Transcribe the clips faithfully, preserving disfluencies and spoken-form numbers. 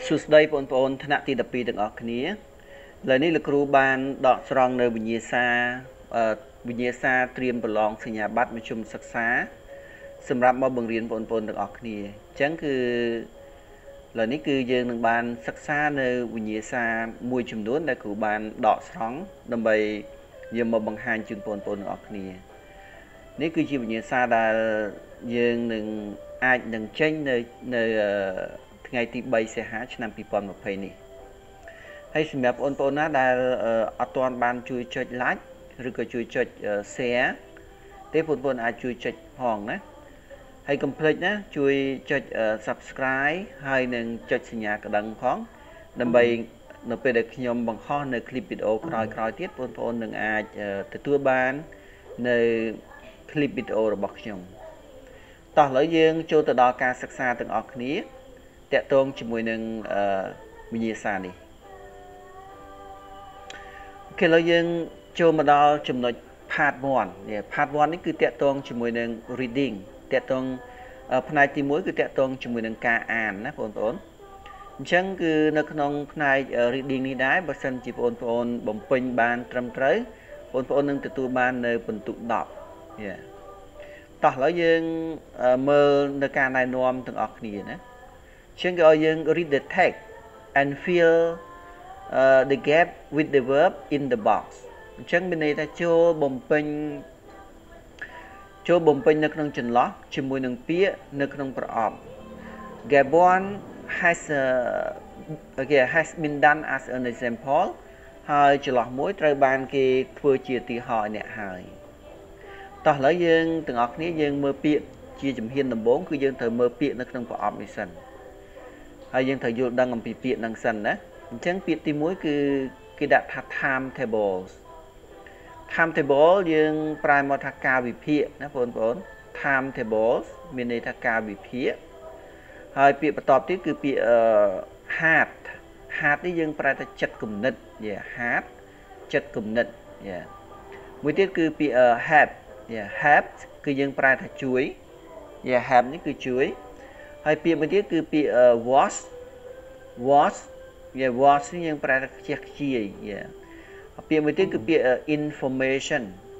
สุดได้ปนปนธนาตีดับปีต่างออกนี้เลยนี่ละครูบานดอกสรองในวิญญาซาวิญญาซาเตรียมประลองสัญญาบัตรมาชุมศึกษาสำหรับมาบังเรียนปนปนต่างออกนี้จังคือเลยนี่คือยังหนึ่งบานศึกษาในวิญญาซามวยชุมนุนได้ครูบานดอกสรองนำไปยังมาบังหารจึงปนปนออกนี้นี่คือชีวิญญาซาได้ยังหนึ่งอาจหนึ่งเช่นในในไงที่ใบเสียหายชนำปีปอนมาเพนี่ให้สำหรับอนปนนะได้อัตวนบานช่วยจัดไลฟ์หรือก็ช่วยจัดเสียเต้ปนปนอาจช่วยจัดห้องนะให้คอมพลีทนะช่วยจัด subscribe ให้หนึ่งจัดสัญญากระดังของนำไปนำไปเด็กยมบางข้อในคลิปวิดีโอคลอยคลอยที่ปนปนหนึ่งอาจติดตัวบานในคลิปวิดีโอระบบยมต่อเลยยังโจทย์ต่อการศึกษาต่างออกนี้แต่ตรงจมูกหนึ่งวิญญาณนี่โอเคเรายังโจมาดอจำนวนพาร์ทวันเนี่ยพาร์ทวันนี่คือแต่ตรงจมูกหนึ่ง reading แต่ตรงพนัยที่มุ้ยคือแต่ตรงจมูกหนึ่งการอ่านนะปนปนฉันคือในขนมพนัย reading นี้ได้บัดซันจีปนปนบ่มเป็นบานตรำเตยปนปนหนึ่งตัวบานในปนตุดอกเนี่ยต่อแล้วยังเมื่อในการนายนวมต่างออกนี้นะฉันก็ยัง read the text and fill uh, the gap with the verb in the box ฉันเป็นในแต่โจบ่มเป็นโจบ่มเป็นในขนมจันล้อชิมวยหนึ่งเปี้ยในขนมประอบ Gabon has uh, okay, has been done as an example ហើយចន្លោះមួយត្រូវបានគេធ្វើជាទីហោអ្នកហើយតោះឥឡូវយើងទាំងអស់គ្នាយើងមើលពាក្យជាជំហានដំបូងគឺយើងត្រូវមើលពាក្យនៅក្នុងប្រអប់នេះសិនហើយយើងត្រូវយល់ដឹងអំពីពាក្យហ្នឹងសិនណាអញ្ចឹងពាក្យទីមួយគឺគេដាក់ថា time tables time table យើងប្រែមកថាការវិភាគណាបងប្អូន time tables មានន័យថាការវិភាគហើយពាក្យបន្ទាប់ទៀតគឺពាក្យ hard hard នេះយើងប្រែថាចិត្តគំនិតយេ hard ចិត្តគំនិតយេមួយទៀតគឺពាក្យ help យេ help គឺយើងប្រែថាជួយយេ help នេះគឺជួយហើយពាក្យមួយទៀតគឺពាក្យ was was យេ was នេះយើងប្រែថាខ្ជិះខ្ជាយយេពាក្យមួយទៀតគឺពាក្យ information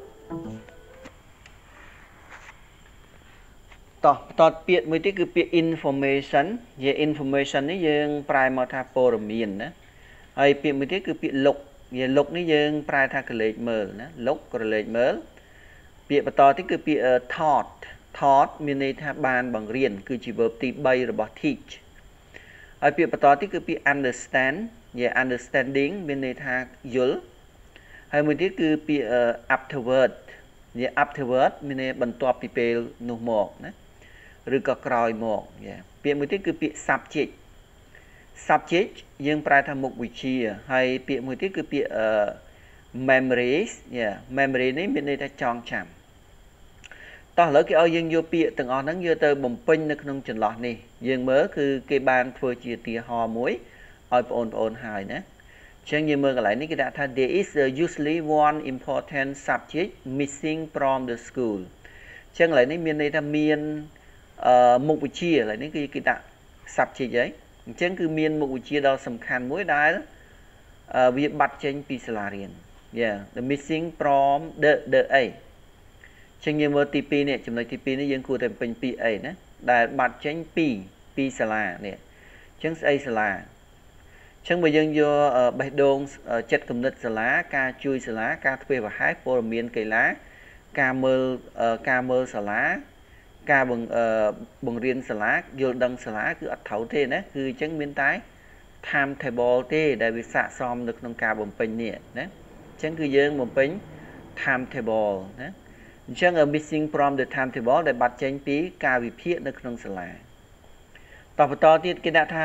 តោះបន្តពាក្យមួយទៀតគឺពាក្យ information យេ information នេះយើងប្រែមកថាព័ត៌មានណាហើយពាក្យមួយទៀតគឺពាក្យ look យេ look នេះយើងប្រែថាក្រឡេកមើលណា look ក្រឡេកមើលពាក្យបន្តទៀតគឺពាក្យ taught taught មានន័យថាបានបង្រៀនគឺជា verb ទីបីរបស់ teach ហើយពាក្យបន្តទៀតគឺពាក្យ understand យេ understanding មានន័យថាយល់ហើយមួយទៀតគឺពាក្យ afterward យេ afterward មានន័យបន្ទាប់ពីពេលនោះមកណាឬក៏ក្រោយមកយេពាក្យមួយទៀតគឺពាក្យ subject subject យើងប្រែថាមុខវិជ្ជាហើយពាក្យមួយទៀតគឺពាក្យ memories យេ memory នេះមានន័យថាចងចាំតោះឥឡូវគេឲ្យយើងយកពាក្យទាំងអស់ហ្នឹងយកទៅបំពេញនៅក្នុងចន្លោះនេះយើងមើលគឺគេបានធ្វើជាឧទាហរណ៍មួយឲ្យបងប្អូនហើយណាចឹងយើងមើលកន្លែងនេះគេដាក់ថា there is usually one important subject missing from the school ចឹងកន្លែងនេះមានន័យថាមានមុខវិជ្ជាកន្លែងនេះគឺគេដាក់ subject ហីអញ្ចឹងគឺមានមុខវិជ្ជាដ៏សំខាន់មួយដែលវាបាត់ចេញពីសាលារៀន yeah the missing from the the អីចឹងយើងមើលទីពីរនេះចំណុចទីពីរនេះយើងគួរតែពេញពីអីណាដែលបាត់ចេញពីពីសាលានេះចឹងស្អីសាលាចឹងបើយើងយកបេះដូងចិត្តគំនិតសាលាការជួយសាលាការធ្វើប្រហែសព័ត៌មានកីឡាការមើលការមើលសាលាការបង្រៀនសាលាយល់ដឹងសាលាគឺអត់ត្រូវទេណាគឺអញ្ចឹងមានតែ time table ទេដែលវាស័ក្តិសមនៅក្នុងការបំពេញនេះណាអញ្ចឹងគឺយើងបំពេញ time table ណាអញ្ចឹង missing from the time table ដែលបាត់ចេញពីការវិភាគនៅក្នុងសាលាតបន្តទៀតគេដាក់ថា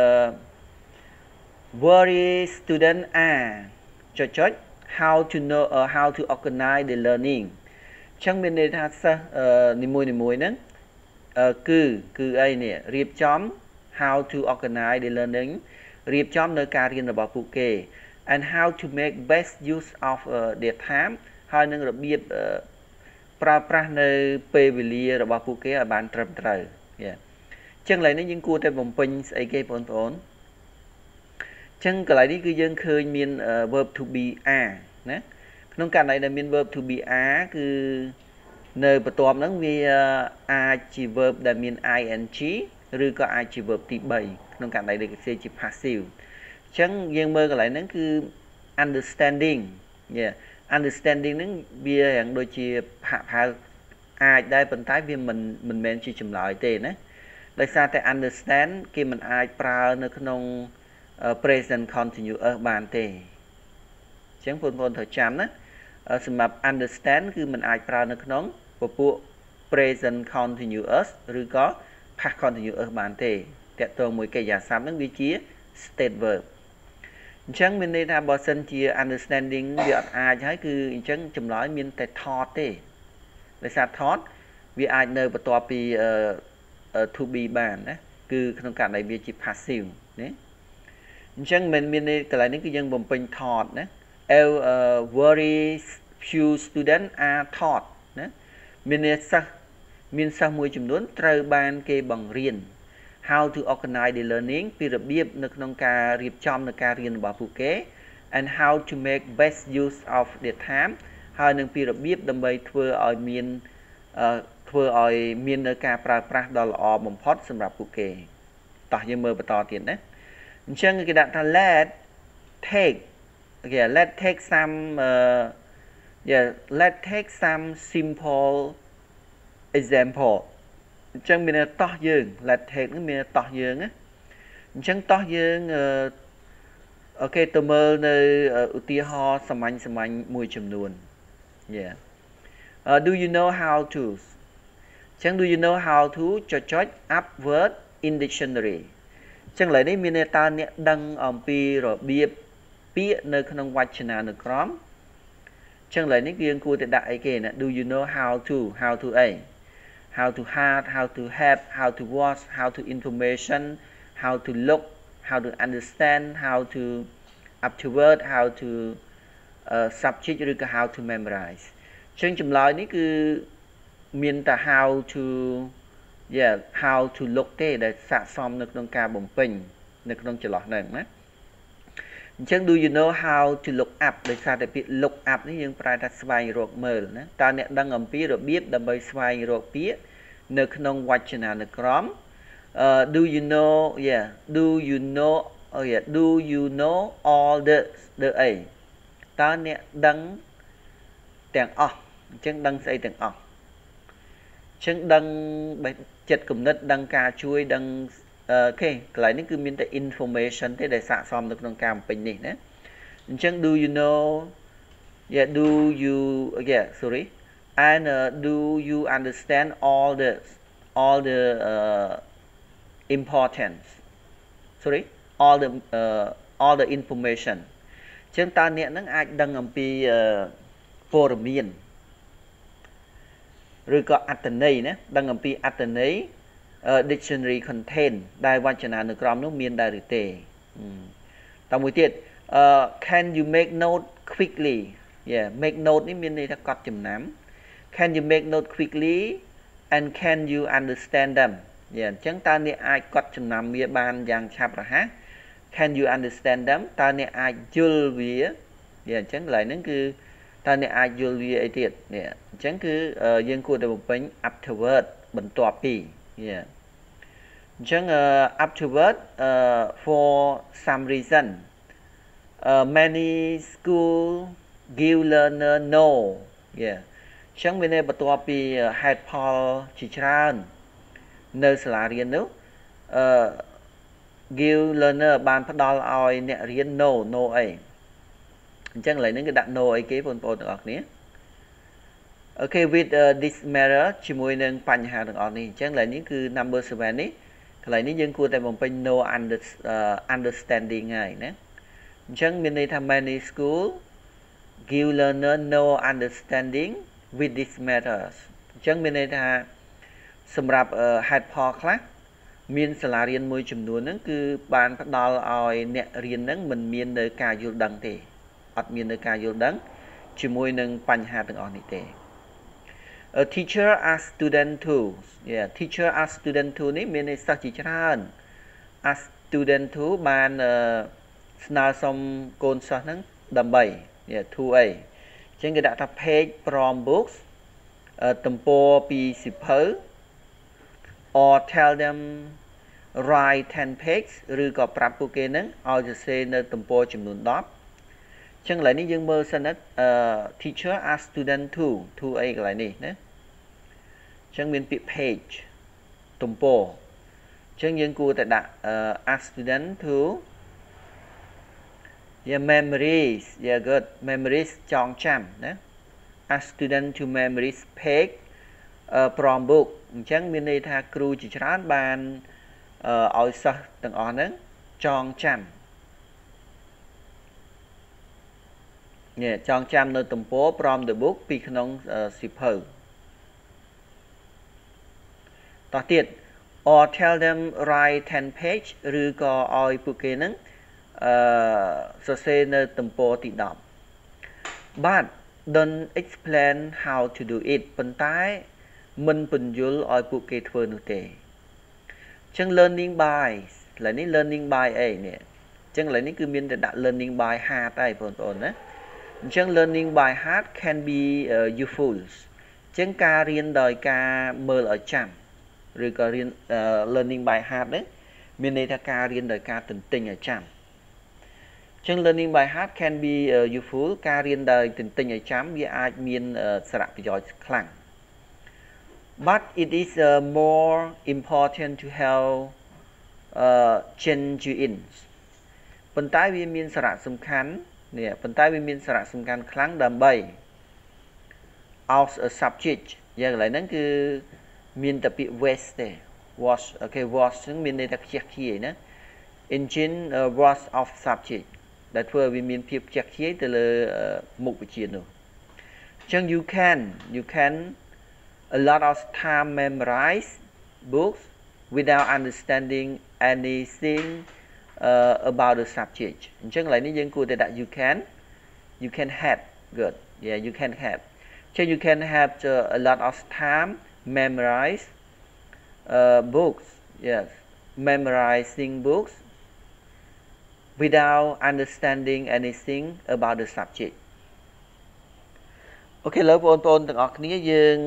worry student are ចុចចុច how to know uh, how to organize the learning ចឹងមានន័យថាសិស្សនីមួយនីមួយហ្នឹងគឺគឺអីនេះរៀបចំ how to organize the learning រៀបចំនៅការរៀនរបស់ពួកគេ and how to make best use of uh, their time ហើយនឹងរបៀបប្រើប្រាស់នៅពេលវេលារបស់ពួកគេឲ្យបានត្រឹមត្រូវ ចឹងឡើយនេះយើងគួរតែបំពេញស្អីគេបងប្អូន chẳng cái lại đi cứ dân khơi miền verb to be a nè nông cạn này là miền verb to be a cứ nơi bắt tóm nó vì a chỉ verb là miền ing rồi có ai chỉ verb tí bảy nông cạn này được cái chỉ passive chẳng dân mơ cái lại nó cứ understanding yeah understanding nó bia hàng đôi chia hạ hạ ai đây vận tải vì mình mình men chỉ chùm lại tiền đấy tại sao tại understand khi mình ai pra nó không present continuous bàn tề chẳng phun phun thời chán á xem mà understandคือmình ai pra nó không của bộ present continuous rồi có past continuous bàn tề tạiตัวmỗi cái giả sám nó vị trí state verb chẳng mình đây là bỏ sân chia understanding việc ai trái cứ chẳng chùm nói mình tại thought tề tại sao thought vì ai nơi bắt tọa bị to be bàn đấy cứ trong cả này việc chỉ passive đấy chẳng mình mình đây cái này những cái dân bồng pin thought đấy el very few students are taught đấy mình đây sao mình sao mùi chùm đốn trời ban kê bằng riêng how to organize the learning vì được biết được trong cả riêng trong được cả riêng bảo phụ kế and how to make best use of the time haiនឹងពីរបៀបដើម្បីធ្វើឲ្យមានធ្វើឲ្យមាននៅការប្រើប្រាស់ដ៏ល្អបំផុតសម្រាប់ពួកគេតោះយើងមើលបន្តទៀតណាអញ្ចឹងគេដាក់ថា let take okay let take some uh, yeah let take some simple example អញ្ចឹងមានតោះយើង let take នឹងមានតោះយើងណាអញ្ចឹងតោះយើងអូខេទៅមើលនៅឧទាហរណ៍សាមញ្ញសាមញ្ញមួយចំនួនYeah. Uh, do you know how to? Chẳng do you know how to cho chốt up word in dictionary. Chẳng lại đấy mình ta nè đăng ở pi rồi bia bia nơi không quay chừng nào được không? Chẳng lại đấy riêng cô đại kề nè. Do you know how to? How to a? How to have? How to have? How to watch? How to information? How to look? How to understand? How to up to word? How to Uh, subject ឬក៏ how to memorize ចឹងចម្លើយនេះគឺមានតែ how to yeah how to look ទេដែលស័ក្តិសមនៅក្នុងការបំពេញនៅក្នុងចន្លោះហ្នឹងណាអញ្ចឹង do you know how to look up ដោយសារតែពាក្យ look up នេះយើងប្រើថាស្វែងរកមើលណាតើអ្នកដឹងអំពីរបៀបដើម្បីស្វែងរកពាក្យនៅក្នុងវចនានុក្រម uh, do you know yeah do you know oh yeah do you know all the the aตาเนี่ยดังแต่งออกចឹងដឹងស្អីទាំងអស់ចឹងដឹងចិត្តគំនិតដឹងការជួយដឹងអូខេកន្លែងនេះគឺមានតែ information ទេដែលស័ក្តិសមនៅក្នុងការបំពេញនេះណាអញ្ចឹង do you know yeah do you yeah sorry and uh, do you understand all the all the uh, importance sorry all the uh, all the informationចឹងតើអ្នកនឹងអាចដឹងអំពីព័ត៌មានឬក៏អត្ថន័យណាដឹងអំពីអត្ថន័យ dictionary content ដែលវចនានុក្រមនោះមានដែរឬទេតើមួយទៀត can you make note quickly yeah make note នេះមានន័យថាកត់ចំណាំ can you make note quickly and can you understand them yeah អញ្ចឹងតើអ្នកអាចកត់ចំណាំវាបានយ៉ាងឆាប់រហ័សCan you understand them តើអ្នកអាចយល់វាអញ្ចឹងកន្លែងហ្នឹងគឺតើអ្នកអាចយល់វាអីទៀតនេះអញ្ចឹងគឺយើងគួរតែបំពេញ afterward បន្ទាប់ពីអញ្ចឹង afterward uh, for some reason uh, many school give learner no yeah អញ្ចឹងមានបន្ទាប់ពីហេតុផលជាច្រើននៅសាលារៀននោះអឺgive learner បានផ្ដល់ឲ្យអ្នករៀន no no អីអញ្ចឹងឥឡូវនេះគេដាក់ no អីគេបងប្អូនទាំងអស់គ្នា Okay with uh, this matter ជាមួយនឹងបញ្ហាទាំងអស់នេះអញ្ចឹងឥឡូវនេះគឺ number seven នេះកន្លែងនេះយើងគួរតែបំពេញ no under, uh, understanding ហើយណាអញ្ចឹងមានន័យថា many school give learner no understanding with this matters អញ្ចឹងមានន័យថាសម្រាប់ហេតុផលខ្លះមានសាលារៀនមួយចំនួនហ្នឹងគឺបានផ្ដល់ឲ្យអ្នករៀនហ្នឹងមិនមាននៅការយល់ដឹងទេអត់មាននៅការយល់ដឹងជាមួយនឹងបញ្ហាទាំងអស់នេះទេ A teacher as student too yeah teacher as student too នេះមានន័យសិស្សជាច្រើន as student too បាន sna som côn sa nắng đầm bảy yeah two a trên cái data page from books tầm po pi sipher or tell them write ten pages ឬក៏ប្រាប់ពួកគេហ្នឹងឲ្យសរសេរនៅទំព័រចំនួនtenចឹងឥឡូវនេះយើងមើលសិនណា teacher ask student to to អីកន្លែងនេះណាចឹងមានពាក្យ page ទំព័រចឹងយើងគួរតែដាក់ ask student to yeah memories yeah good memories ចងចាំណា ask student to memories page from book អញ្ចឹងមានន័យថាគ្រូជាច្រើនបានឲ្យសិស្សទាំងអស់ហ្នឹងចងចាំនេះចងចាំនៅទំព័រ from the book ពីក្នុងសៀវភៅតោះទៀត or tell them write ten page ឬក៏ឲ្យពួកគេហ្នឹងអឺសរសេរនៅទំព័រទីten but don't explain how to do it ប៉ុន្តែមិនពន្យល់ឲ្យពួកគេធ្វើនោះទេចឹង learning by ឥឡូវនេះ learning by អីនេះចឹងឥឡូវនេះគឺមានតែដាក់ learning by heart ហើយបងប្អូនណាអញ្ចឹង learning by heart can be uh, useful ចឹងការរៀនដោយការមើលឲ្យចាំឬក៏រៀន learning by heart ហ្នឹងមានន័យថាការរៀនដោយការទន្ទិញឲ្យចាំចឹង learning by heart can be uh, useful ការរៀនដោយទន្ទិញឲ្យចាំវាអាចមានសារៈប្រយោជន៍ខ្លាំង but it is uh, more important to have uh, genuine ប៉ុន្តែវាមានសារៈសំខាន់នេះប៉ុន្តែវាមានសារៈសំខាន់ខ្លាំងដើម្បី out a subject យ៉ាងកន្លែងហ្នឹងគឺមានតែពាក្យ waste ទេ was okay was ហ្នឹងមានន័យថាខ្ជះខ្ជាយណា engine uh, was of subject ដែលធ្វើឲ្យវាមានភាពខ្ជះខ្ជាយទៅលើមុខវិជ្ជានោះអញ្ចឹង you can you can a lot of time memorize books without understanding anything uh, about the subject អញ្ចឹងកន្លែងនេះយើងគួរតែដាក់ you can you can have good yeah you can have អញ្ចឹង you can have uh, a lot of time memorize uh, books yes memorizing books without understanding anything about the subject អូខេឥឡូវបងប្អូនទាំងអស់គ្នាយើង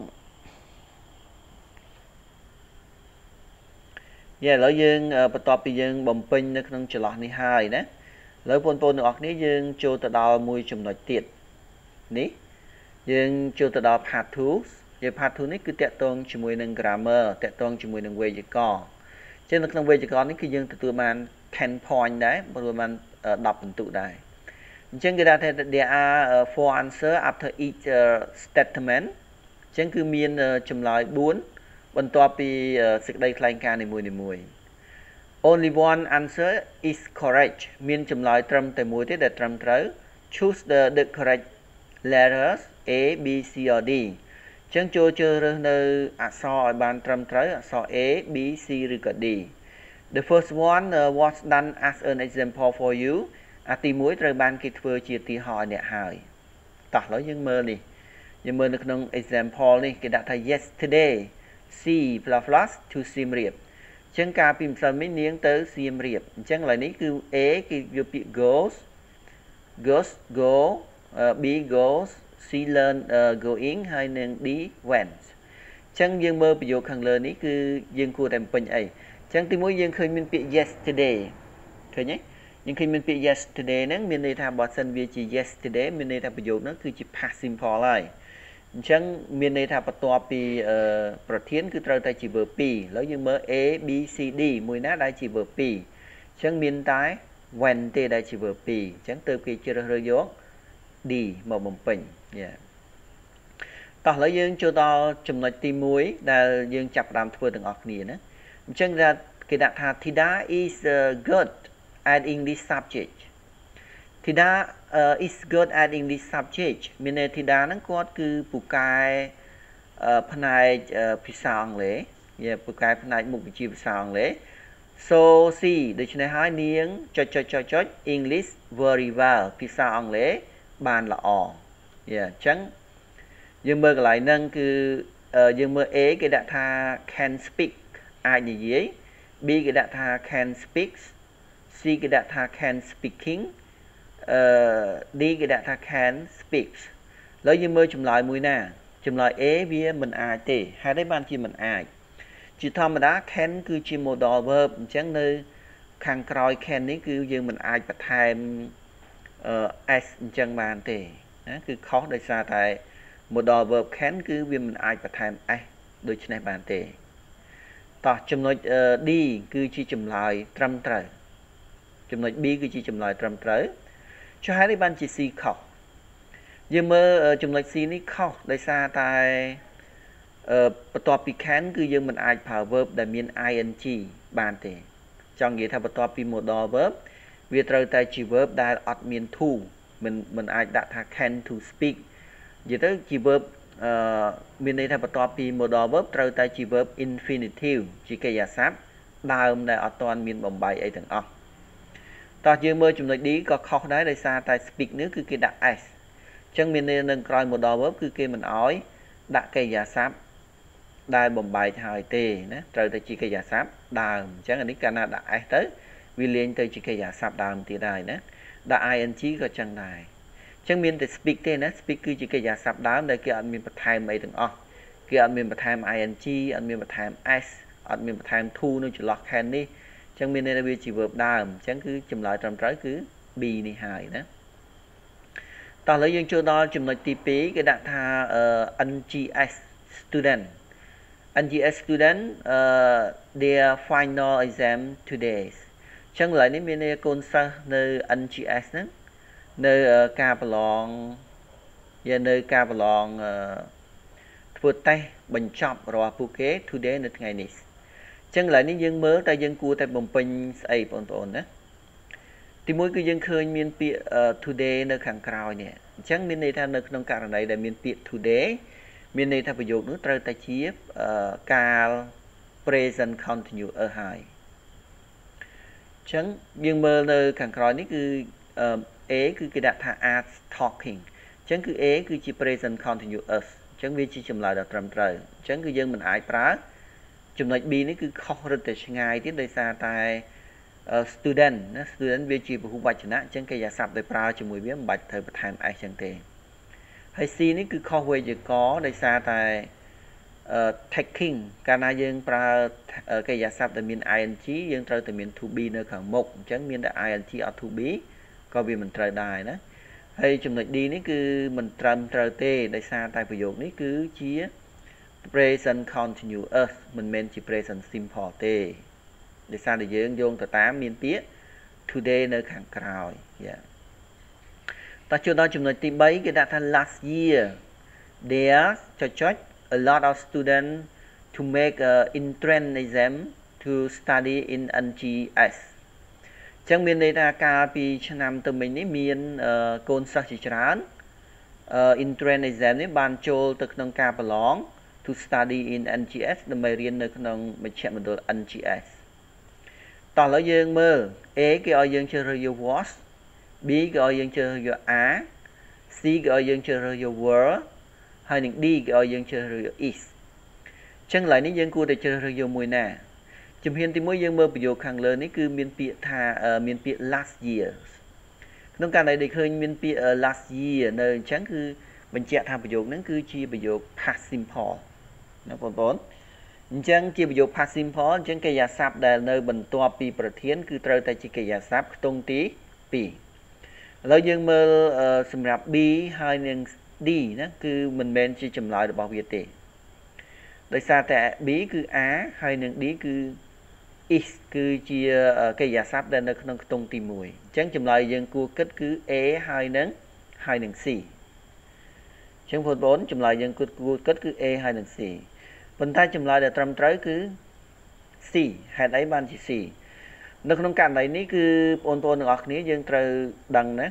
យ៉ាឥឡូវយើងបន្ទាប់ពីយើងបំពេញនៅក្នុងចន្លោះនេះហើយណាឥឡូវបងប្អូនទាំងអស់គ្នាយើងចូលទៅដល់មួយចំណុចទៀតនេះយើងចូលទៅដល់ part two យើង part two នេះគឺតាក់ទងជាមួយនឹង grammar តាក់ទងជាមួយនឹងវេយ្យាករណ៍ចឹងនៅក្នុងវេយ្យាករណ៍នេះគឺយើងទទួលបានten point ដែរទទួលបានtenពិន្ទុដែរអញ្ចឹងគេថា there are four answer after each uh, statement អញ្ចឹងគឺមានចម្លើយfourបន្ទាប់ពីសេចក្តីថ្លែងការណ៍នីមួយៗ only one answer is correct មានចម្លើយត្រឹមតែមួយទេដែលត្រឹមត្រូវ choose the the correct letters A B C or D អញ្ចឹងចូលជ្រើសរើសនៅអក្សរឲ្យបានត្រឹមត្រូវអក្សរ A B C ឬក៏ D The first one uh, was done as an example for you អាទីoneត្រូវបានគេធ្វើជាទីហោឲ្យអ្នកហើយតោះឥឡូវយើងមើលនេះយើងមើលនៅក្នុង example នេះគេដាក់ថា yesterday she plus plus to Siem Reap អញ្ចឹងកាលពីម្សិលមិញនាងទៅសៀមរាបអញ្ចឹងឥឡូវនេះគឺ A គេយកពាក្យ goes goes go uh, B goes C learn uh, going ហើយនឹង D went អញ្ចឹងយើងមើលប្រយោគខាងលើនេះគឺយើងគួរតែបំពេញអីអញ្ចឹងទីមួយយើងឃើញមានពាក្យ yesterday ឃើញទេយើងឃើញមានពាក្យ yesterday ហ្នឹងមានន័យថាបើសិនវាជា yesterday មានន័យថាប្រយោគហ្នឹងគឺជា past simple ហើយអញ្ចឹងមានន័យថាបន្ទាប់ពីប្រធានគឺត្រូវតែជា verb twoឥឡូវយើងមើល A B C D មួយណាដែលជា verb two អញ្ចឹងមានតែ when ទេដែលជា verb two អញ្ចឹងទើបគេជ្រើសរើសយក D មកបំពេញយ៉ាតោះឥឡូវយើងចូលដល់ចំណុចទីoneដែលយើងចាប់ផ្ដើមធ្វើទាំងអស់គ្នាណាអញ្ចឹងគេដាក់ថា Thida is uh, good at English subject Thida uh, is good at English subject មានន័យ Thida ហ្នឹងគាត់គឺពូកែផ្នែកភាសាអង់គ្លេសយាពូកែផ្នែកមុខវិជ្ជាភាសាអង់គ្លេស so she ដូច្នេះហើយនាងចុចចុចចុចចុច English very well ភាសាអង់គ្លេសបានល្អយាអញ្ចឹងយើងមើលកន្លែងហ្នឹងគឺយើងមើល A គេដាក់ថា can speak អាចនិយាយ B គេដាក់ថា can speak C គេដាក់ថា can speaking អឺ D គេដាក់ថា can speaks ឥឡូវយើងមើលចម្លើយមួយណាចម្លើយ A វាមិនអាចទេហេតុអីបានជាមិនអាចជាធម្មតា can គឺជា modal verb អញ្ចឹងនៅខាងក្រោយ can នេះគឺយើងមិនអាចបន្ថែមអឺ s អញ្ចឹងបានទេណាគឺខុសដោយសារតែ modal verb can គឺវាមិនអាចបន្ថែម s ដូច្នេះបានទេតោះចំណុច D គឺជាចម្លើយត្រឹមត្រូវចំណុច B គឺជាចម្លើយត្រឹមត្រូវចុះហេតុអីបានជា C ខុសយើងមើលចំណុច C នេះខុសដោយសារតែអឺបន្ទាប់ពី can គឺយើងមិនអាចប្រើ verb ដែលមាន ing បានទេចង់និយាយថាបន្ទាប់ពី modal verb វាត្រូវតែជា verb ដែលអត់មាន to មិនមិនអាចដាក់ថា can to speak និយាយទៅជា verb អឺមានន័យថាបន្ទាប់ពី modal verb ត្រូវតែជា verb infinitive ជាកិរិយាសព្ទដើមដែលអត់ទាន់មានបំបីអីទាំងអស់តោះយើងមើលចំណុច D ក៏ខុសដែរដោយសារតែ speak នេះគឺគេដាក់ s អញ្ចឹងមានន័យនឹងក្រោយ modal verb គឺគេមិនអោយដាក់កិរិយាសព្ទដែលបំបែកហើយទេណាត្រូវតែជាកិរិយាសព្ទដើមអញ្ចឹងអានេះកាលណាដាក់ s ទៅវាលេងទៅជាកិរិយាសព្ទដើមទៀតហើយណាដាក់ ing ក៏ចឹងដែរអញ្ចឹងមានតែ speak ទេណា speak គឺជាកិរិយាសព្ទដើមដែលគេអត់មានបន្ថែមអីទាំងអស់គេអត់មានបន្ថែម ing អត់មានបន្ថែម s អត់មានបន្ថែម to នៅចន្លោះ can នេះអញ្ចឹងមានន័យថាវាជា verb ដើមអញ្ចឹងគឺចម្លើយត្រឹមត្រូវគឺ B នេះហើយណាតោះឥឡូវយើងចូលដល់ចំណុចទី2គេដាក់ថា ng's student ng's student uh, their final exam today អញ្ចឹងឡើយនេះមានន័យកូនសិស្សនៅ ng's ហ្នឹងនៅការប្រឡងیاនៅការប្រឡងធ្វើតេស្តបញ្ចប់របស់ពួកគេ today នៅថ្ងៃនេះអញ្ចឹងឡើយនេះយើងមើលតែយើងគួរតែបំពេញស្អីបងប្អូនណាទីមួយគឺយើងឃើញមានពាក្យ today នៅខាងក្រោយនេះអញ្ចឹងមានន័យថានៅក្នុងករណីដែលមានពាក្យ today មានន័យថាប្រយោគនោះត្រូវតែជាកាល present continuous ហើយអញ្ចឹងយើងមើលនៅខាងក្រោយនេះគឺ A គឺគេដាក់ថា are talking អញ្ចឹងគឺ A គឺជា present continuous អញ្ចឹងវាជាចម្លើយដ៏ត្រឹមត្រូវអញ្ចឹងគឺយើងមិនអាចប្រើចំណុច B នេះគឺខុសរឹតតែឆ្ងាយទៀតដោយសារតែ student ណា student វាជាពហុវចនៈអញ្ចឹងកិរិយាសព្ទដែលប្រើជាមួយវាមិនបាច់ត្រូវបន្ថែម s អញ្ចឹងទេហើយ C នេះគឺខុសវេយ្យាករណ៍ដោយសារតែ taking កាលណាយើងប្រើកិរិយាសព្ទដែលមាន ing យើងត្រូវតែមាន to be នៅខាងមុខអញ្ចឹងមានតែ ing អត់ to be ក៏វាមិនត្រូវដែរណាហើយចំណុច D នេះគឺមិនត្រឹមត្រូវទេដោយសារតែប្រយោគនេះគឺជា present continuous មិនមែនជា present simple ទេដោយសារតែយើងយោងទៅតាមមានពាក្យ today នៅខាងក្រោយយ៉ាតោះចូលដល់ចំណុចទី3គេដាក់ថា last year there ចុចចុច a lot of students to make a entrance exam to study in ng's ចឹងមានន័យថាកាលពីឆ្នាំទៅមិញនេះមានកូនសិស្សជាច្រើន entrance exam នេះបានចូលទៅក្នុងការប្រឡង to study in ng's ដើម្បីរៀននៅក្នុងមជ្ឈមណ្ឌល ng's តោះឥឡូវយើងមើល A គេឲ្យយើងជ្រើសរើសយក was B គេឲ្យយើងជ្រើសរើសយក are C គេឲ្យយើងជ្រើសរើសយក were ហើយនឹង D គេឲ្យយើងជ្រើសរើសយក is អញ្ចឹងឡើយនេះយើងគួរតែជ្រើសរើសយកមួយណាជំហានទី1យើងមើលប្រយោគខាងលើនេះគឺមានពាក្យថាមានពាក្យ last year ក្នុងករណីដែលឃើញមានពាក្យ last year នៅអញ្ចឹងគឺបញ្ជាក់ថាប្រយោគហ្នឹងគឺជាប្រយោគ past simple ណាបងប្អូនអញ្ចឹងជាប្រយោគ past simple អញ្ចឹងកិរិយាសព្ទដែលនៅបន្ទាប់ពីប្រធានគឺត្រូវតែជាកិរិយាសព្ទខ្ទង់ទី2ឥឡូវយើងមើលសម្រាប់ B ហើយនឹង D ណាគឺមិនមែនជាចម្លើយរបស់វាទេដោយសារតែ B គឺ are ហើយនឹង D គឺ is គឺជាកិរិយាសព្ទដែលនៅក្នុងខ្ទង់ទី1អញ្ចឹងចម្លើយយើងគួរគិតគឺ A ហើយនឹងហើយនឹង C អញ្ចឹងបងប្អូនចម្លើយយើងគួរគិតគឺ A ហើយនឹង C ប៉ុន្តែចម្លើយដែលត្រឹមត្រូវគឺ C ហេតុអីបានជា C នៅក្នុងករណីនេះគឺបងប្អូនទាំងអស់គ្នាយើងត្រូវដឹងណា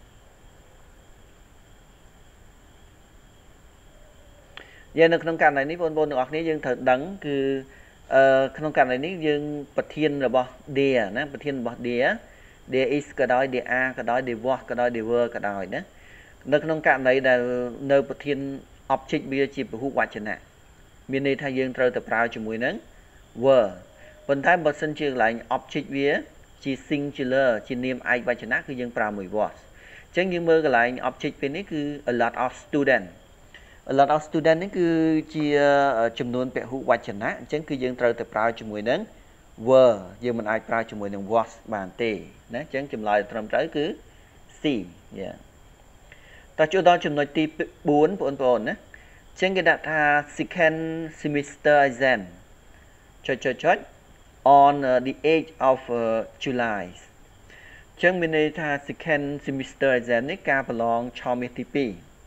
យើងនៅក្នុងករណីនេះបងប្អូនទាំងអស់គ្នាយើងត្រូវដឹងគឺអឺក្នុងករណីនេះយើងប្រធានរបស់ there ណាប្រធានរបស់ there there is ក៏ដោយ there are ក៏ដោយ there was ក៏ដោយ there were ក៏ដោយណានៅក្នុងករណីដែលនៅប្រធាន object វាជាពហុវចនៈមានន័យថាយើងត្រូវតែប្រើជាមួយនឹង were ប៉ុន្តែបើសិនជាកន្លែង object វាជា singular ជានាមឯកវចនៈគឺយើងប្រើមួយ was អញ្ចឹងយើងមើលកន្លែង object ពេលនេះគឺ a lot of student a lot of student នេះគឺជាចំនួនពហុវចនៈអញ្ចឹងគឺយើងត្រូវតែប្រើជាមួយនឹង were យើងមិនអាចប្រើជាមួយនឹង was បានទេណាអញ្ចឹងចម្លើយត្រឹមត្រូវគឺ C យ៉ាតោះចូលដល់ចំណុចទី4បងប្អូនណាអញ្ចឹងគេដាក់ថា second semester exam ចុចចុចចុច on uh, the age of uh, July អញ្ចឹងមានន័យថា second semester exam នេះការប្រឡងឆមាសទី2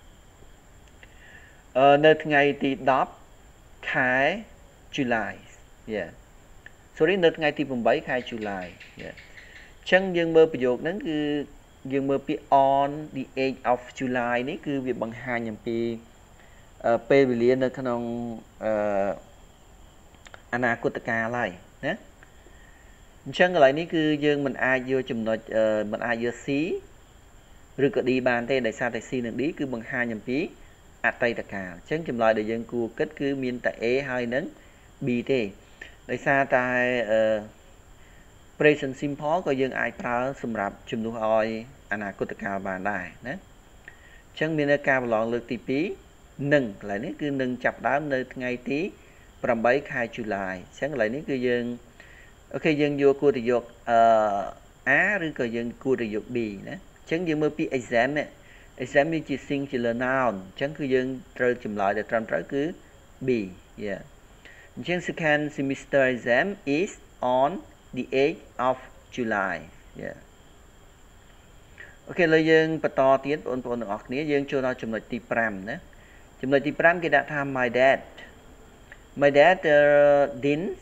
អឺនៅថ្ងៃទី10ខែ July yeah sorry នៅថ្ងៃទី8ខែ July yeah អញ្ចឹងយើងមើលប្រយោគហ្នឹងគឺយើងមើលពាក្យ on the age of July នេះគឺវាបង្ហាញអំពីពេលវេលានៅក្នុងអឺអនាគតកាលហើយណាអញ្ចឹងកន្លែងនេះគឺយើងមិនអាចយកចំណុចមិនអាចយក C ឬក៏ D បានទេដោយសារតែ C និង D គឺបង្ហាញអំពីអតីតកាលអញ្ចឹងចម្លើយដែលយើងគួរគិតគឺមានតែ A ហើយនិង B ទេដោយសារតែអឺ present simple ក៏យើងអាចប្រើសម្រាប់ជំនួសឲ្យអនាគតកាលបានដែរណាអញ្ចឹងមានការប្រឡងលើកទី2នឹងកន្លែងនេះគឺនឹងចាប់ដើមនៅថ្ងៃទី8ខែ July អញ្ចឹងកន្លែងនេះគឺយើងអូខេយើងយកគួរទៅយកអឺ A ឬក៏យើងគួរទៅយក B ណាអញ្ចឹងយើងមើលពី exam នេះ exam នេះជា singular noun អញ្ចឹងគឺយើងត្រូវចម្លើយដែលត្រឹមត្រូវគឺ B yeah អញ្ចឹង second semester exam is on the age of July yeah អូខេឥឡូវយើងបន្តទៀតបងប្អូនទាំងអស់គ្នាយើងចូលដល់ចំណុចទី5ណាចំណុចទី5គេដាក់ថា my dad my dad uh, didn't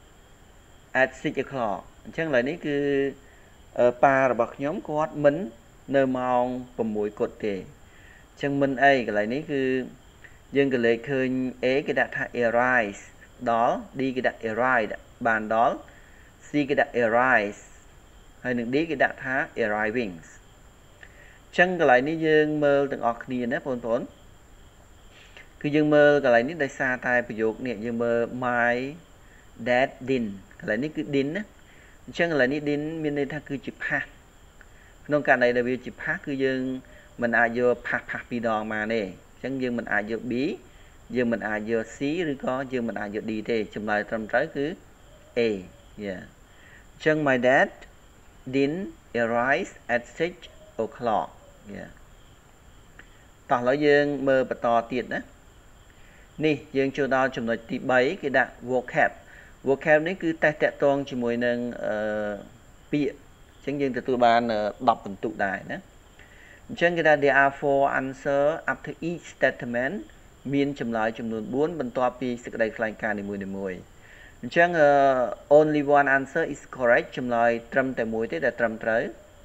at six o'clock អញ្ចឹងឥឡូវនេះគឺប៉ារបស់ខ្ញុំគាត់មិននៅម៉ោង6គត់ទេអញ្ចឹងមិនអីកន្លែងនេះគឺយើងក៏លេខឃើញ A គេដាក់ថា arise ដល់ D គេដាក់ arrive បានដល់ C គេដាក់ arise ហើយនឹង D គេដាក់ថា arriving អញ្ចឹងកន្លែងនេះយើងមើលទាំងអស់គ្នាណាបងប្អូនគឺយើងមើលកន្លែងនេះដោយសារតែប្រយោគនេះយើងមើល my dad didn't កន្លែងនេះគឺ didn't ណាអញ្ចឹងកន្លែងនេះ didn't មានន័យថាគឺជា past ក្នុងករណីដែលវាជា past គឺយើងមិនអាចយក past past ពីរដងមកទេអញ្ចឹងយើងមិនអាចយក B យើងមិនអាចយក C ឬក៏យើងមិនអាចយក D ទេចម្លើយត្រឹមត្រូវគឺ A yeah អញ្ចឹង my dad didn't arrive at six o'clock yeah តោះឥឡូវយើងមើលបន្តទៀតណានេះយើងចូលដល់ចំណុចទី3គេដាក់ vocab vocab នេះគឺតេស្តតាក់ទងជាមួយនឹងអឺពាក្យអញ្ចឹងយើងទទួលបាន10ពិន្ទុដែរណាអញ្ចឹងគេថា there are four answer after each statement មានចម្លើយចំនួន4បន្ទាប់ពីសេចក្តីថ្លែងការណ៍នីមួយៗអញ្ចឹង only one answer is correct ចម្លើយត្រឹមតែមួយទេដែលត្រឹមត្រូវ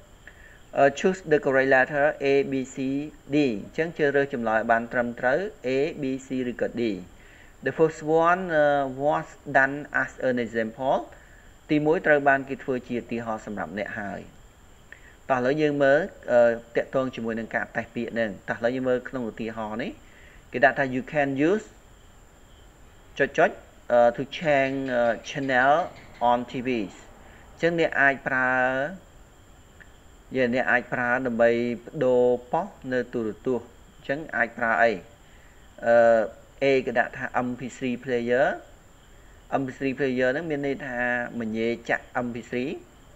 uh, choose the correct letter A B C D អញ្ចឹងជ្រើសរើសចម្លើយបានត្រឹមត្រូវ A B C ឬក៏ D the first one uh, was done as an example ទី1ត្រូវបានគេធ្វើជាឧទាហរណ៍សម្រាប់អ្នកហើយតោះឥឡូវយើងមើលតាក់ទងជាមួយនឹងការតេស្តពាក្យហ្នឹងតោះឥឡូវយើងមើលក្នុងឧទាហរណ៍នេះគេដាក់ថា you can use ចុចចុច to change uh, channel on ที วี អញ្ចឹងអ្នកអាចប្រើយើងអ្នកអាចប្រើដើម្បីបដូរប៉ុសនៅទូរទស្សន៍អញ្ចឹងអាចប្រើអីអឺ A គេដាក់ថា em พี ทรี player em พี ทรี player ហ្នឹងមានន័យថាមញេចាក់ em พี ทรี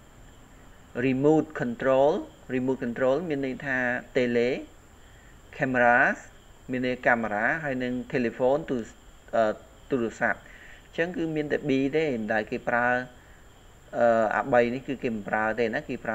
remote control remote control មានន័យថា tele cameras មានន័យកាមេរ៉ាហើយនឹង telephone ទូទូរស័ព្ទអញ្ចឹងគឺមានតែ B ទេមិនដែលគេប្រើអឺអា3នេះគឺគេមិនប្រើទេណាគេប្រើ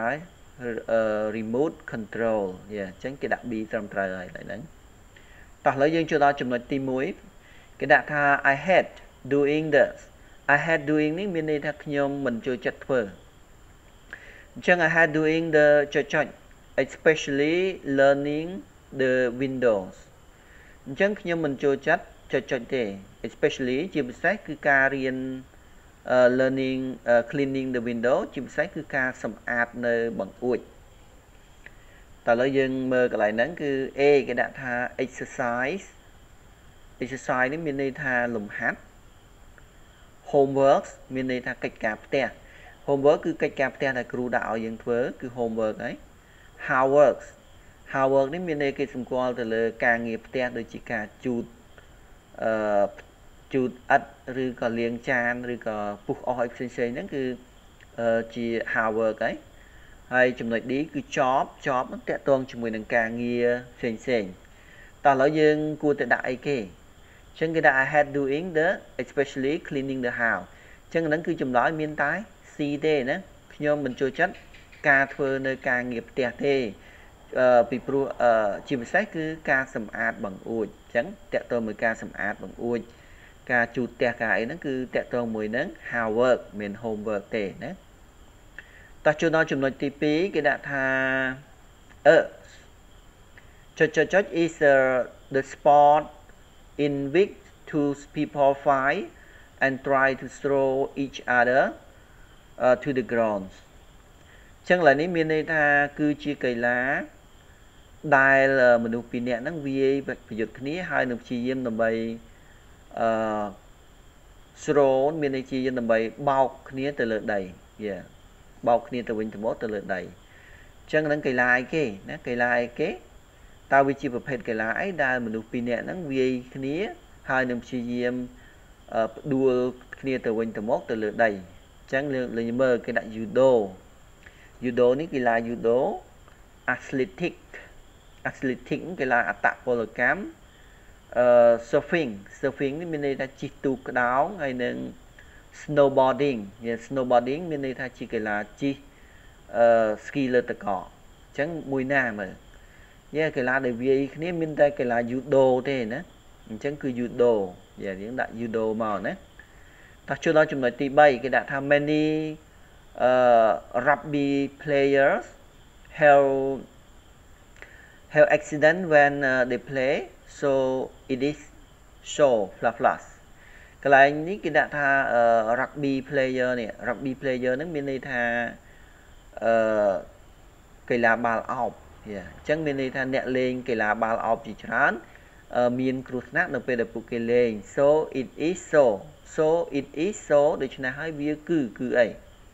remote control យេអញ្ចឹងគេដាក់ B ត្រឹមត្រូវហើយហ្នឹងតោះឥឡូវយើងចូលដល់ចំណុចទី1គេដាក់ថា I hate doing this I hate doing នេះមានន័យថាខ្ញុំមិនចូលចិត្តធ្វើអញ្ចឹង I hate doing the ចុចចុច especially learning the windows អញ្ចឹងខ្ញុំមិនចូលចិត្តចុចចុចទេ especially ជាពិសេសគឺការរៀន learning uh, cleaning the window ជាពិសេសគឺការសម្អាតនៅបង្អួចតើឥឡូវយើងមើលកន្លែងហ្នឹងគឺ A គេដាក់ថា exercise exercise នេះមានន័យថាលំហាត់ homework មានន័យថាកិច្ចការផ្ទះ homework គឺកិច្ចការផ្ទះដែលគ្រូដាក់ឲ្យយើងធ្វើគឺ homework ហើយ housework housework នេះមានន័យគេសម្គាល់ទៅលើការងារផ្ទះដូចជាការជូតអឺជូតឥដ្ឋឬក៏លាងចានឬក៏ពុះអុសឲ្យផ្សេងៗហ្នឹងគឺជា housework ហើយហើយចំណុច D គឺ job job ហ្នឹងតាក់ទងជាមួយនឹងការងារផ្សេងផ្សេងតោះឥឡូវយើងគួរតែដាក់អីគេអញ្ចឹងគេដាក់ I had doing the especially cleaning the house អញ្ចឹងហ្នឹងគឺចម្លើយមានតែ C ទេណាខ្ញុំមិនចូលចិត្តការធ្វើនៅការងារផ្ទះទេអឺពីព្រោះអឺជាពិសេសគឺការសម្អាតបង្អួចអញ្ចឹងតាក់ទងមួយការសម្អាតបង្អួចការជូតផ្ទះការអីហ្នឹងគឺតាក់ទងមួយនឹង housework មិន homework ទេណាតោះចូលដល់ចំណុចទីពីរគេដាក់ថាអឺចុចចុចចុច is uh, the sport in which two people fight and try to throw each other uh, to the ground ចឹងឡើយនេះមានន័យថាគឺជាកីឡាដែលមនុស្សពីរនាក់ហ្នឹងវាយប្រយុទ្ធគ្នាហើយនឹងព្យាយាមដើម្បីអឺ throw មានន័យជាដើម្បីបោកគ្នាទៅលើដីយេបោកគ្នាទៅវិញទៅមកទៅលើដីអញ្ចឹងហ្នឹងកីឡាអីគេណាកីឡាអីគេតើវាជាប្រភេទកីឡាអីដែលមនុស្សពីរនាក់ហ្នឹងវាយគ្នាហើយនឹងព្យាយាមផ្ដួលគ្នាទៅវិញទៅមកទៅលើដីអញ្ចឹងលើកមើលគេដាក់ judo judo នេះកីឡា judo athletic athletic កីឡាអត្តពលកម្មអឺ surfing surfing នេះមានន័យថាជិះទូកក្ដោងហើយនឹង snowboarding snowboarding មានន័យថាជាកីឡាជិះអឺ ski លើទឹកកកអញ្ចឹងមួយណាមើលយេកីឡាដែលវាយគ្នាមានតែកីឡា judo ទេណាអញ្ចឹងគឺ judo យេយើងដាក់ judo មកណាតោះចូលដល់ចំណុចទីបីគេដាក់ថា many uh, rugby players have have accident when uh, they play so it is show flash flash កន្លែងនេះគេដាក់ថា rugby player នេះ rugby player ហ្នឹងមានន័យថាអឺកីឡាបាល់ឱបអញ្ចឹងមានន័យថាអ្នកលេងកីឡាបាល់ឱបជាច្រើនមានគ្រោះថ្នាក់នៅពេលដែលពួកគេលេង so it is so so it is so ដូច្នេះហើយវាគឺគឺអី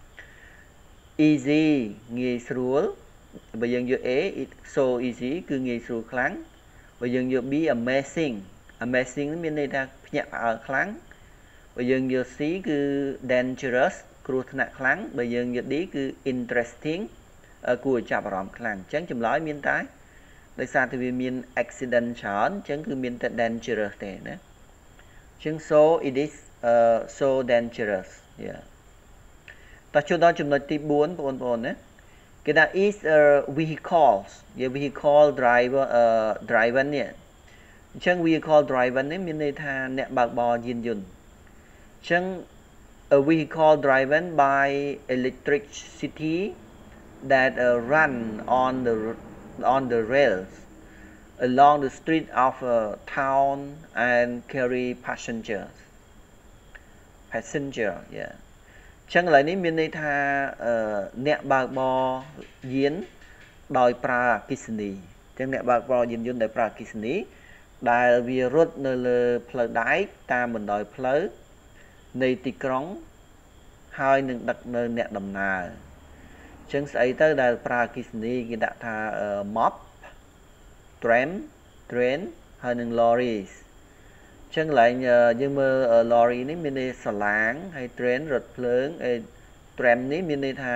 easy ងាយស្រួលបើយើងយក A it so easy គឺងាយស្រួលខ្លាំងបើយើងយក B amazing amazing មានន័យថាភ្ញាក់ផ្អើលខ្លាំងបើយើងយក C គឺ dangerous គ្រោះថ្នាក់ខ្លាំងបើយើងយក D គឺ interesting គួរចាប់អារម្មណ៍ខ្លាំងអញ្ចឹងចម្លើយមានតែដោយសារតែវាមាន accident ច្រើនអញ្ចឹងគឺមានតែ dangerous ទេណាអញ្ចឹង so it is uh, so dangerous yeah តោះចូលដល់ចំណុចទីបួនបងប្អូនណាគេថា is a vehicles ជា vehicle driver uh, driver នេះអញ្ចឹង vehicle driver នេះមានន័យថាអ្នកបើកបរយានយន្តអញ្ចឹង a vehicle driven by electricity that uh, run on the on the rails along the street of a town and carry passengers passenger yeah ចឹងឥឡូវនេះមានន័យថាអ្នកបើកបរយានដោយប្រើអគ្គិសនីចឹងអ្នកបើកបរយានយន្តដោយប្រើអគ្គិសនីដែលវារត់នៅលើផ្លូវដែកតាមបណ្ដោយផ្លូវនៃទីក្រុងហើយនឹងដឹកនៅអ្នកដំណើរចឹងស្អីទៅដែលប្រើអគ្គិសនីគេដាក់ថា mob tram train ហើយនឹង lorries ចឹងកន្លែងយើងមើល lorry នេះមានន័យសាឡាងហើយ train រថភ្លើងហើយ tram នេះមានន័យថា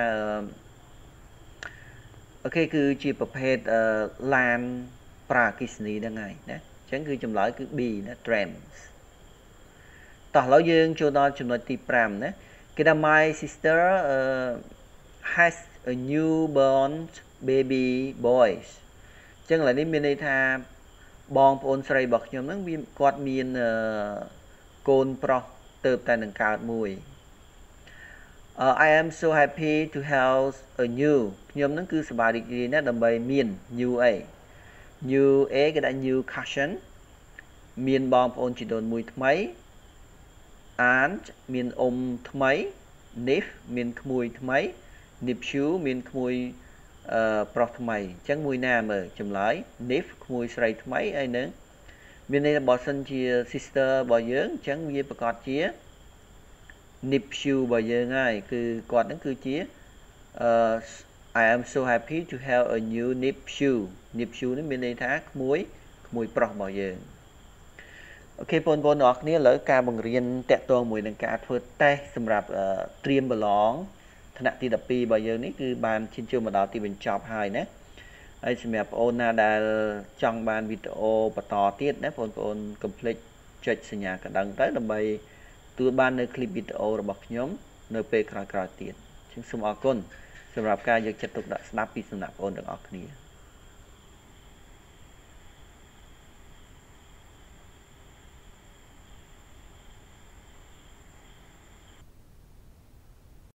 អូខេគឺជាប្រភេទឡានប្រើអគ្គិសនីហ្នឹងហើយណាចឹងគឺចម្លើយគឺ B ណា trams តោះឥឡូវយើងចូលដល់ចំណុចទីប្រាំណាគេថា my sister uh, has a newborn baby boys ចឹងឥឡូវនេះមានន័យថាបងប្អូនស្រីរបស់ខ្ញុំហ្នឹងវាគាត់មានកូនប្រុសទៅតែនឹងកើតមួយ uh, I am so happy to have a new ខ្ញុំហ្នឹងគឺសប្បាយរីករាយណាស់ដើម្បីមាន new អី new A គេដាក់ new cousin មានបងប្អូនជីដូនមួយថ្មី aunt មានអ៊ំថ្មី nephew មានក្មួយថ្មី nephew មានក្មួយអឺប្រុសថ្មីអញ្ចឹងមួយណាមើលចម្លើយ nephew ក្មួយស្រីថ្មីអីហ្នឹងមានន័យថាបើសិនជា sister របស់យើងអញ្ចឹងវាប្រកាសជា nephew bao giờ ngay cứ quạt nó cứ chia uh, I am so happy to have a new nephew nephew nó bên đây thác muối muối pro bao giờ ok pon pon nọ này lỡ ca bằng riêng tẹt toàn mùi đằng cá phơi tay sầm rạp triêm bờ lóng thằng nãy ti đập pi bao giờ ní cứ bàn trên trường mà đó thì mình chọc hai nè ai xem đẹp ôn na đã trong bàn video và to tiết nè pon pon complete check sinh nhà cả đằng tới là bay từ ban nơi clip video bọc nhóm nơi pe cài cài tiết chứng sum ở con sầm rạp ca giờ chặt tục đã snap pi sầm rạp ôn được ở kia